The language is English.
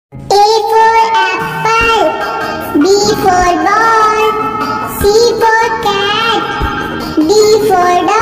A for apple, B for ball, C for cat, D for dog.